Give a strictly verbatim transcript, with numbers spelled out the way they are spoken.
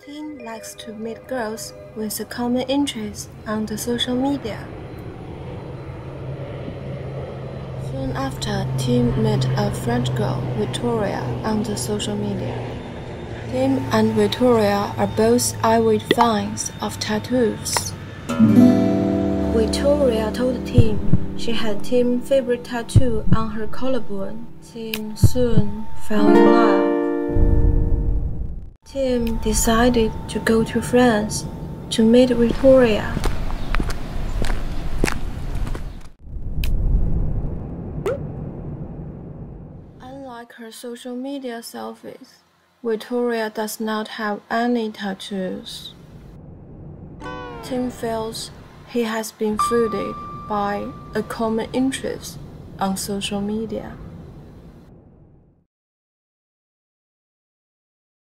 Tim likes to meet girls with a common interest on the social media. Soon after, Tim met a French girl, Victoria, on the social media. Tim and Victoria are both avid fans of tattoos. Victoria told Tim she had Tim's favorite tattoo on her collarbone. Tim soon fell in love. Tim decided to go to France to meet Victoria. Unlike her social media selfies, Victoria does not have any tattoos. Tim feels he has been fooled by a common interest on social media.